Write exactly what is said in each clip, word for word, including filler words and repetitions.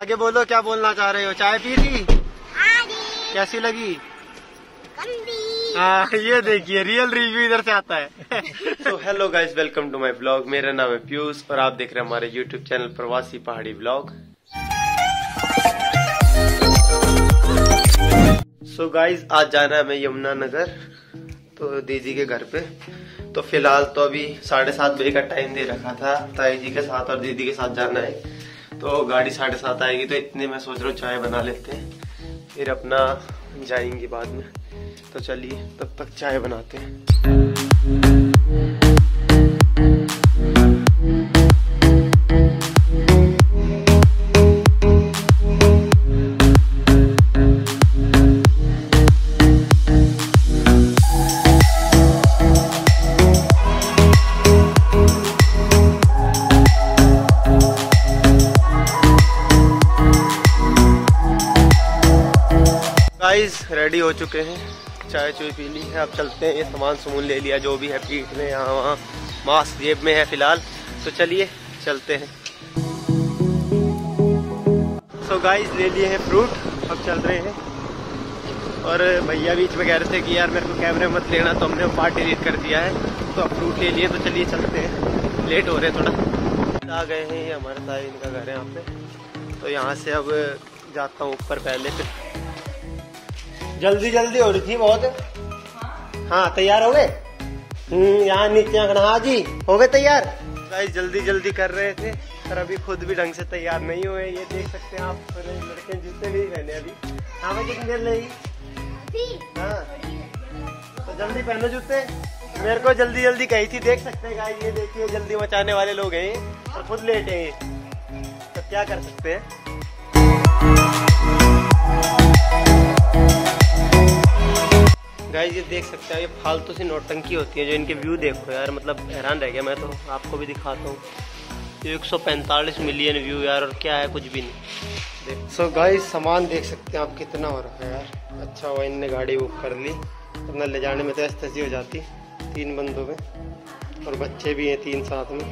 आगे बोलो, क्या बोलना चाह रहे हो? चाय पी ली? कैसी लगी? हाँ, ये देखिए रियल रिव्यू इधर से आता है। तो hello guys, welcome to my blog. मेरा नाम है पीयूष और आप देख रहे हैं हमारे यूट्यूब चैनल प्रवासी पहाड़ी ब्लॉग। सो गाइस, आज जाना है मैं यमुनानगर, तो दीदी के घर पे। तो फिलहाल तो अभी साढ़े सात बजे का टाइम दे रखा था, ताई जी के साथ और दीदी के साथ जाना है। तो गाड़ी साढ़े सात आएगी, तो इतने मैं सोच रहा हूँ चाय बना लेते हैं, फिर अपना जाएंगे बाद में। तो चलिए तब तक चाय बनाते हैं। गाइस रेडी हो चुके हैं, चाय चुई पी ली है, अब चलते हैं। ये सामान सामान ले लिया जो भी है, पीठ में यहाँ वहाँ, मास्क जेब में है फिलहाल। तो चलिए चलते हैं। सो गाइस ले लिए हैं फ्रूट, अब चल रहे हैं। और भैया बीच में कह रहे थे कि यार मेरे को कैमरे मत लेना, तो हमने पार्ट डिलीट कर दिया है। तो अब फ्रूट ले लिए, तो चलिए चलते हैं, लेट हो रहे हैं थोड़ा। आ गए हैं, ये हमारे ताई इनका घर है यहाँ पे। तो यहाँ से अब जाता हूँ ऊपर पहले, फिर जल्दी जल्दी हो रही थी बहुत। हाँ तैयार हो गए? हम्म यहाँ नीचे हाँ जी हो गए तैयार। गाइस जल्दी जल्दी कर रहे थे, पर अभी खुद भी ढंग से तैयार नहीं हुए। ये देख सकते हैं आप, लड़के जूते भी पहने अभी। हाँ मैं कितनी देर लगेगी? हाँ तो जल्दी पहनो जूते। मेरे को जल्दी जल्दी कही थी, देख सकते हैं गाइस। ये देखिए जल्दी मचाने वाले लोग हैं और खुद लेट हैं, तो क्या कर सकते हैं। गाइस ये देख सकते हैं, ये फालतू सी नोटंकी होती है जो इनके व्यू देखो यार, मतलब हैरान रह गया मैं। तो आपको भी दिखाता हूँ, एक सौ पैंतालीस मिलियन व्यू यार, और क्या है कुछ भी नहीं। सो गाइस सामान देख सकते हैं आप कितना हो रहा है यार। अच्छा हुआ इनने गाड़ी बुक कर ली, अपना ले जाने में तो ऐसी हो जाती तीन बंदों में, और बच्चे भी हैं तीन साथ में।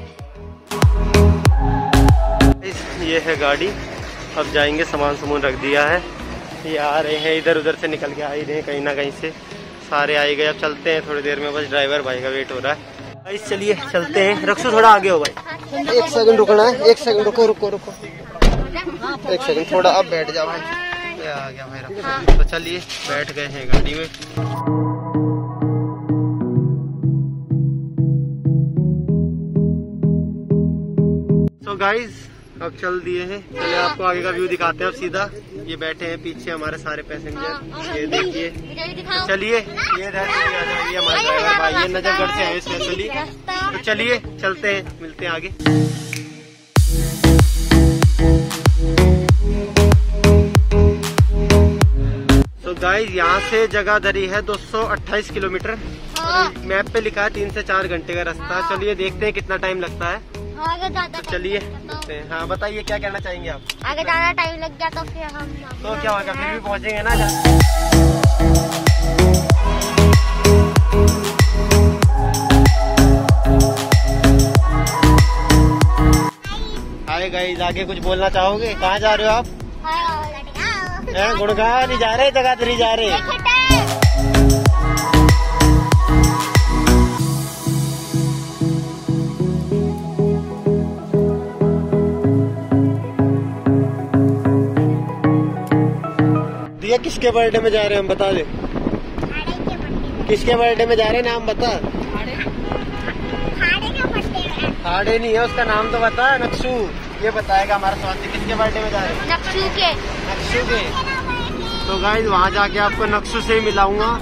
ये है गाड़ी, अब जाएंगे। सामान सामान रख दिया है, ये आ रहे हैं, इधर उधर से निकल के आ ही रहे हैं, कहीं ना कहीं से सारे आ ही गए। अब चलते हैं थोड़ी देर में, बस ड्राइवर भाई का वेट हो रहा है। भाई चलिए चलते हैं। रक्षु थोड़ा आगे हो भाई, एक सेकंड रुकना है, एक सेकंड रुको रुको रुको एक सेकंड थोड़ा। अब बैठ जा भाई, ये आ गया भाई रक्षु। तो चलिए बैठ गए हैं गाड़ी में। तो गाइस अब चल दिए हैं, चलिए आपको आगे का व्यू दिखाते हैं। अब सीधा ये बैठे हैं पीछे हमारे सारे पैसेंजर, ये देखिए। तो चलिए ये ये हमारा ड्राइवर भाई, ये नजरगढ़ से है स्पेशली। तो चलिए चलते हैं, मिलते हैं आगे। तो गाइस यहाँ से जगह धरी है दो सौ अट्ठाईस किलोमीटर, मैप पे लिखा है तीन से चार घंटे का रास्ता। चलिए देखते हैं कितना टाइम लगता है। आगे ज्यादा तो चलिए। हाँ बताइए क्या कहना चाहेंगे आप? आगे ज्यादा टाइम लग गया तो फिर हम तो क्या होगा, फिर भी पहुंचेंगे ना। हाय गाइस, आगे कुछ बोलना चाहोगे? कहाँ जा रहे हो आप? गुड़गांव नहीं जा रहे, जगाधरी जा रहे। किसके बर्थडे में जा रहे हैं हम बता दे। किसके बर्थडे में जा रहे हैं, नाम बता। हाड़े नहीं है, उसका नाम तो बता। नक्शू, ये बताएगा हमारा स्वाति किसके बर्थडे में जा रहे हैं। नक्शू के। नक्शू के। तो गाइस वहाँ जाके आपको नक्शू से ही मिलाऊंगा।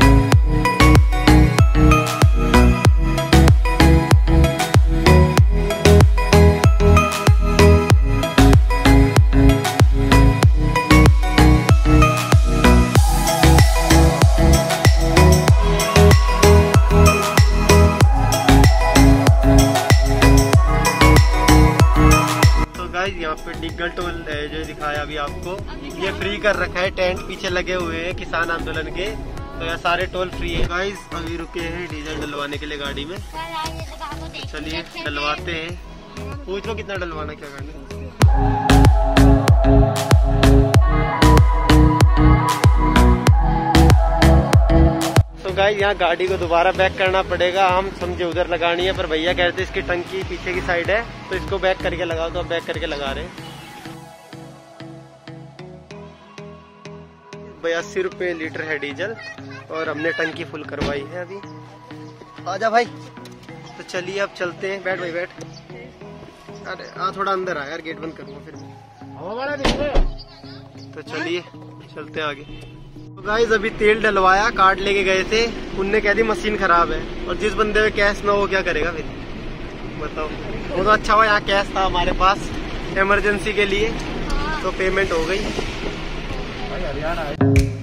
यहाँ पे डिगल टोल जो दिखाया अभी आपको, ये फ्री कर रखा है। टेंट पीछे लगे हुए हैं किसान आंदोलन के, तो यहाँ सारे टोल फ्री है। गाइस अभी रुके हैं डीजल डलवाने के लिए गाड़ी में, चलिए डलवाते हैं। पूछ लो कितना डलवाना क्या करना। गाइस यहाँ गाड़ी को दोबारा बैक करना पड़ेगा। हम समझे उधर लगानी है, पर भैया कहते इसकी टंकी पीछे की साइड है तो इसको बैक करके लगाओ, तो अब बैक करके लगा रहे हैं। बयासी रुपए लीटर है डीजल और हमने टंकी फुल करवाई है अभी। आजा भाई, तो चलिए अब चलते हैं। बैठ भाई बैठ। अरे आ थोड़ा अंदर आ यार, गेट बंद करूंगा फिर। तो चलिए चलते हैं आगे। तो गाइस अभी तेल डलवाया, कार्ड लेके गए थे, उनने कह दी मशीन खराब है, और जिस बंदे में कैश ना हो क्या करेगा फिर बताओ। वो तो अच्छा हुआ यहाँ कैश था हमारे पास इमरजेंसी के लिए, तो पेमेंट हो गई। हरियाणा है।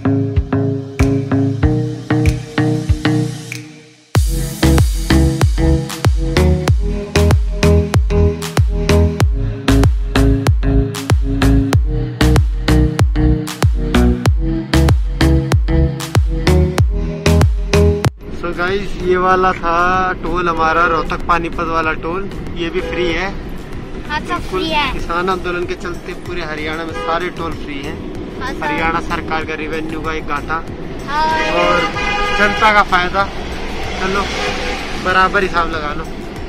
सो गाइस ये वाला था टोल हमारा, रोहतक पानीपत वाला टोल, ये भी फ्री है। अच्छा फ्री है। किसान आंदोलन के चलते पूरे हरियाणा में सारे टोल फ्री हैं। हरियाणा सरकार का रिवेन्यू का एक घाटा और जनता का फायदा। चलो बराबर हिसाब लगा लो।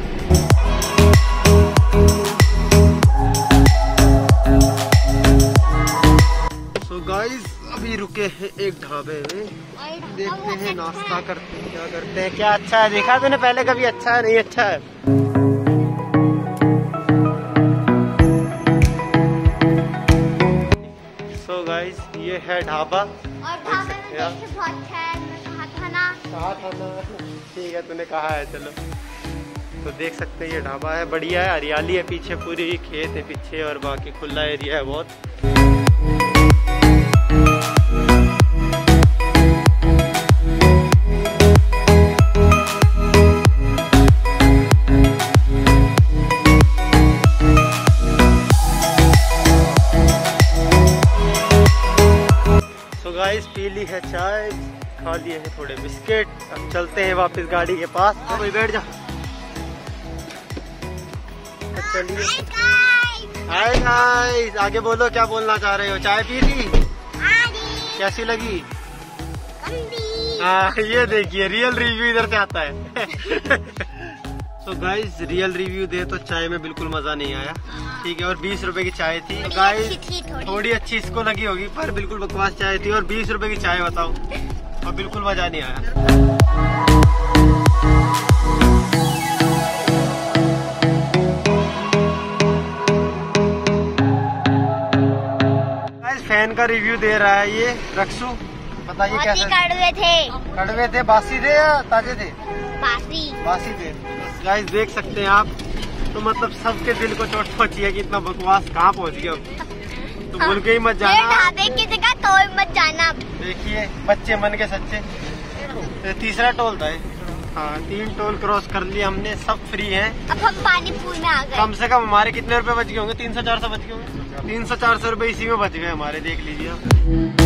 सो गाइस अभी रुके हैं एक ढाबे में, देखते हैं नाश्ता करते हैं, क्या करते हैं। क्या अच्छा है देखा तूने पहले कभी? अच्छा है नहीं अच्छा है? सो गाइस ये है ढाबा, और ढाबे में देखिए बहुत है, मैं कहा था ना। कहा था ना, ठीक है तूने कहा है। चलो तो देख सकते हैं ये ढाबा है, बढ़िया है, हरियाली है पीछे, पूरी खेत है पीछे और बाकी खुला एरिया है बहुत। गाइस पी ली है चाय, खा लिए हैं थोड़े बिस्किट, अब चलते हैं वापस गाड़ी के पास। तो भाई बैठ जा। चलिए हाय गाइस, आगे बोलो क्या बोलना चाह रहे हो। चाय पी ली? कैसी लगी? हाँ ये देखिए रियल रिव्यू इधर से आता है। तो गाइस रियल रिव्यू दे तो चाय में बिल्कुल मजा नहीं आया, ठीक है। और बीस रुपए की चाय थी गाइस, थोड़ी।, थोड़ी अच्छी इसको लगी होगी, पर बिल्कुल बकवास चाय थी। और बीस रुपए की चाय बताओ, और बिल्कुल मजा नहीं आया। गाइस फैन का रिव्यू दे रहा है ये रक्सू, बताइए कैसे? कड़वे थे। कड़वे थे? बासी थे या ताजे थे? बासी बासी थे। गाइस देख सकते हैं आप, तो मतलब सबके दिल को चोट पहुंची है कि इतना बकवास कहाँ पहुंच गया। तो भूल के ही मत जाना, ढाबे की जगह टोल मत जाना। देखिए बच्चे मन के सच्चे। तो तीसरा टोल था, हाँ तीन टोल क्रॉस कर लिए हमने, सब फ्री हैं। अब हम पानीपुर में आ गए। कम से कम हमारे कितने रुपए बच गए होंगे? तीन सौ चार सौ बच गए होंगे। तीन सौ चार सौ रुपए इसी में बच गए हमारे, देख लीजिए आप।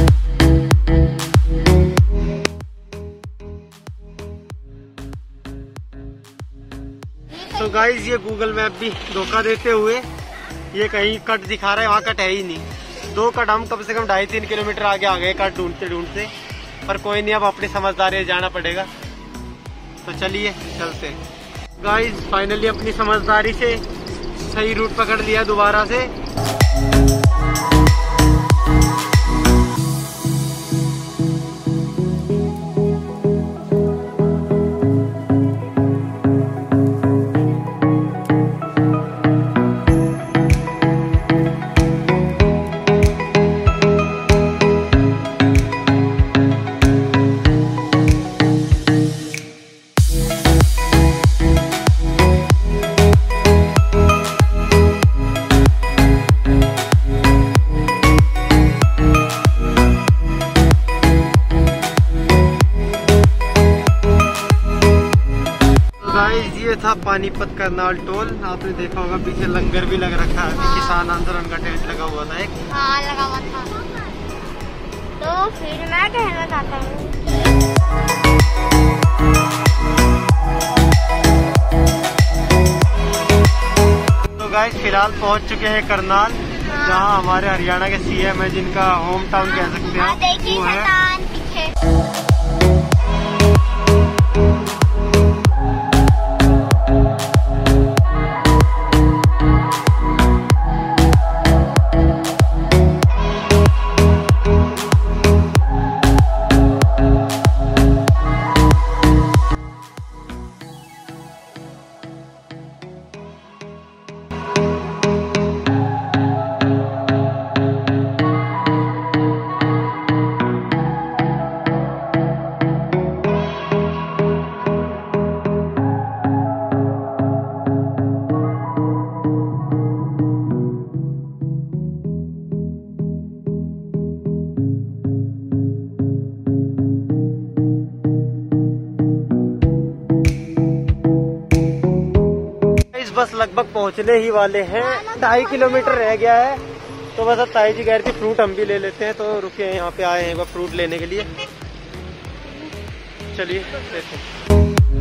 तो गाइस ये गूगल मैप भी धोखा देते हुए ये कहीं कट दिखा रहा है, वहाँ कट है ही नहीं। दो कट हम कम से कम ढाई तीन किलोमीटर आगे आ गए कट ढूंढते ढूंढते, पर कोई नहीं, अब अपनी समझदारी से जाना पड़ेगा। तो चलिए चलते। गाइस फाइनली अपनी समझदारी से सही रूट पकड़ लिया दोबारा से। ये था पानीपत करनाल टोल। आपने देखा होगा पीछे लंगर भी लग रखा है, हाँ। किसान आंदोलन का टेंट लगा हुआ था एक, हाँ लगा हुआ था। तो फिर मैं कहना चाहता हूँ तो गाइस फिलहाल पहुंच चुके हैं करनाल, हाँ। जहां हमारे हरियाणा के सीएम है, जिनका होम टाउन कह सकते हैं, वो है। बस लगभग पहुंचने ही वाले हैं, ढाई किलोमीटर रह गया है। तो बस अब ताई जी कह रही थी फ्रूट हम भी ले लेते हैं, तो रुके यहाँ पे आए हैं एक बार फ्रूट लेने के लिए। चलिए लेते हैं।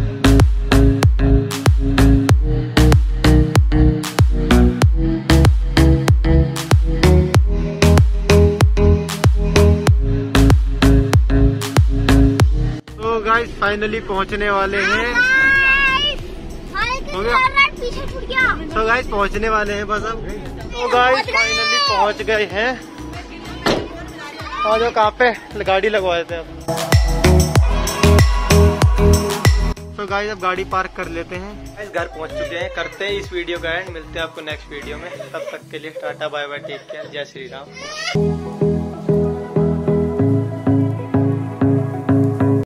तो गाइस फाइनली पहुंचने वाले हैं। हो गया? तो गाइस पहुंचने वाले हैं बस अब। तो गाइस फाइनली पहुंच गए हैं। और जो कहाँ पे गाड़ी लगवाए थे अब। तो गाइस अब गाड़ी पार्क कर लेते हैं। गाइस घर पहुंच चुके हैं, करते हैं इस वीडियो का एंड। मिलते हैं आपको नेक्स्ट वीडियो में, तब तक के लिए tata bye bye, take care, जय श्री राम।